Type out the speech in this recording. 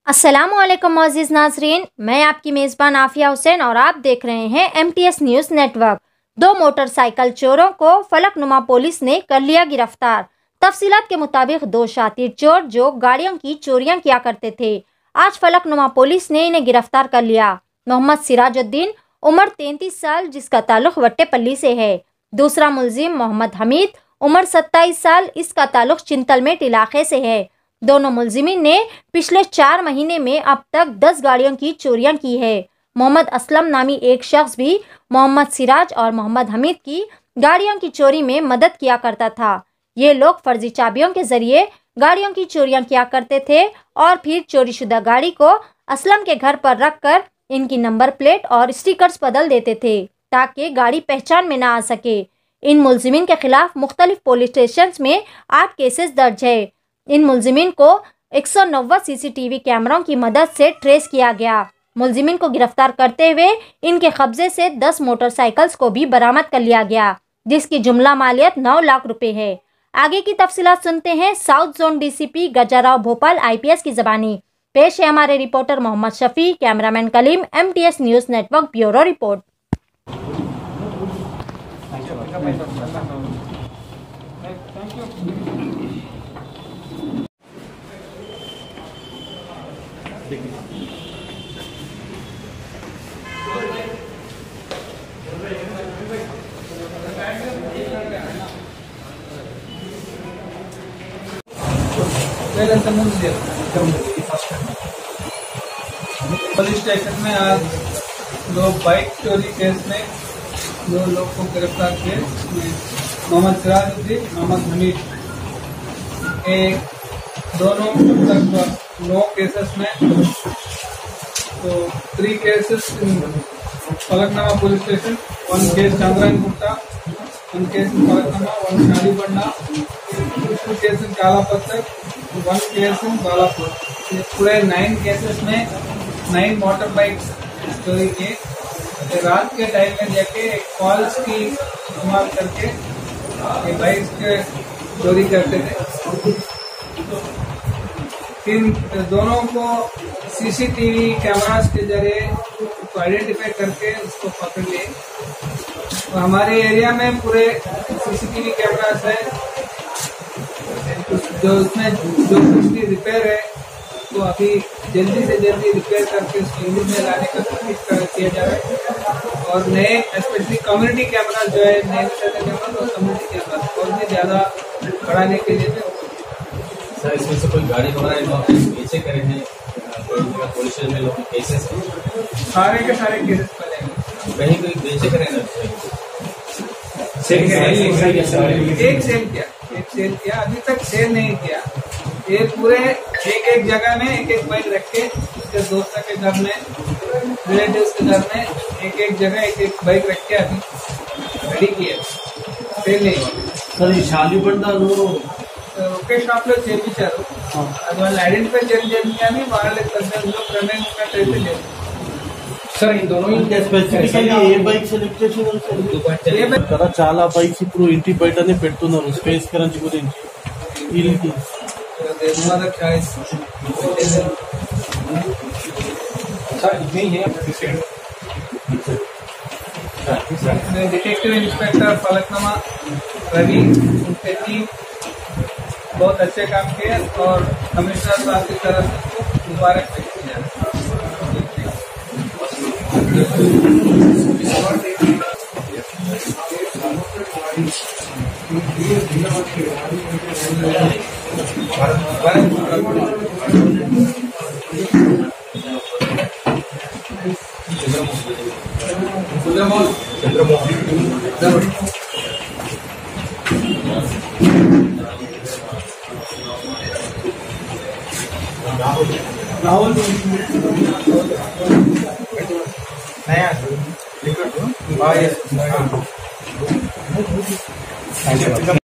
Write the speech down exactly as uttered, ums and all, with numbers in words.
अस्सलामुअलैकुम मोअज़्ज़िज़ नाज़रीन, मैं आपकी मेज़बान आफिया हुसैन और आप देख रहे हैं M T S news network. दो मोटरसाइकिल चोरों को फलकनुमा पुलिस ने कर लिया गिरफ्तार। तफसीलात के मुताबिक दो शातिर चोर जो गाड़ियों की चोरियां किया करते थे, आज फलकनुमा पुलिस ने इन्हें गिरफ्तार कर लिया। मोहम्मद सिराजुद्दीन, उम्र तैंतीस साल, जिसका ताल्लुक वट्टेपल्ली से है। दूसरा मुलजिम मोहम्मद हमीद, उम्र सत्ताईस साल, इसका ताल्लुक चिंतलमेट इलाके से है। दोनों मुलजिमीन ने पिछले चार महीने में अब तक दस गाड़ियों की चोरियां की है। मोहम्मद असलम नामी एक शख्स भी मोहम्मद सिराज और मोहम्मद हमीद की गाड़ियों की चोरी में मदद किया करता था। ये लोग फर्जी चाबियों के जरिए गाड़ियों की चोरियां किया करते थे और फिर चोरीशुदा गाड़ी को असलम के घर पर रखकर इनकी नंबर प्लेट और स्टिकर्स बदल देते थे ताकि गाड़ी पहचान में ना आ सके। इन मुलजिमीन के खिलाफ मुख्तलिफ पुलिस स्टेशन में आठ केसेस दर्ज है। इन मुलजिमीन को एक सौ नब्बे सीसीटीवी कैमरों की मदद से ट्रेस किया गया। मुलजिमीन को गिरफ्तार करते हुए इनके कब्जे से दस मोटरसाइकिल्स को भी बरामद कर लिया गया, जिसकी जुमला मालियत नौ लाख रुपए है। आगे की तफसीलात सुनते हैं south zone D C P Gajarao Bhupal I P S की जबानी। पेश है हमारे reporter Mohammed Shafi, cameraman Kaleem, M T S news network, bureau report. Police station में आज दो बाइक चोरी केस में दो लोग को गिरफ्तार किए। मोहम्मद सिराजुद्दीन, मोहम्मद हमीद, एक दोनों नौ केसेस में तो three cases Falaknuma police station, one case Chandrayangutta, one case Falaknuma, one Shalibanda, two case Kala Pathar, one case Balapur. पूरे नाइन केसेस में नाइन मोटर बाइक्स चोरी किए। रात के टाइम में जाके कॉल्स की इस्तेमाल करके ये बाइक्स के चोरी करते थे। तीन दोनों को सीसीटीवी कैमरास के जरिए आइडेंटिफाई करके उसको पकड़ लिए। तो हमारे एरिया में पूरे सीसीटीवी कैमरास है, जो उसमें जो कुछ भी रिपेयर है तो अभी जल्दी से जल्दी रिपेयर करके उसको यूज में लाने का कोशिश किया जा रहा है। और नए स्पेशली कम्युनिटी कैमरा जो है, नए कैमरा और कम्युनिटी कैमरा और भी ज्यादा बढ़ाने के लिए सर, इसमें से कोई गाड़ी वगैरह पीछे करे हैं पुलिस स्टेशन में लोग केसेस हैं? सारे के सारे केसेस पड़ेंगे। कहीं कोई पीछे करे ना एक सेल किया एक सेल किया अभी तक सेल नहीं किया। ये पूरे एक एक जगह में एक एक बाइक रख के उसके दोस्तों के घर में, रिलेटिव्स के घर में एक एक जगह एक एक बाइक रख के अभी रेडी किया। सेल नहीं सर ఈ షాలిబండాలు ఒకే షాప్ లో చేయించారు. అది వాళ్ళు ఐడెంటిఫై చేయాలి కానీ వాళ్ళ పద్ధతిలో ప్రమేయం ఉన్నట్టయితే లేదు. సార్ ఈ दोनों ఇంకా స్పెసిఫికల్లీ ఏ బైక్ సెలెక్ట్ చేశారు సార్? కదా చాలా బైక్స్ ఇప్పుడు ఇంటి బయటనే పెడుతున్నారు స్పేస్ కరెన్సీ గురించి. వీళ్ళకి हमारा choice detective inspector Falaknuma Ravi, उनके टीम बहुत अच्छे काम किए और कमिश्नर साहब की तरफ से मुबारक पेश किया। राहुल नया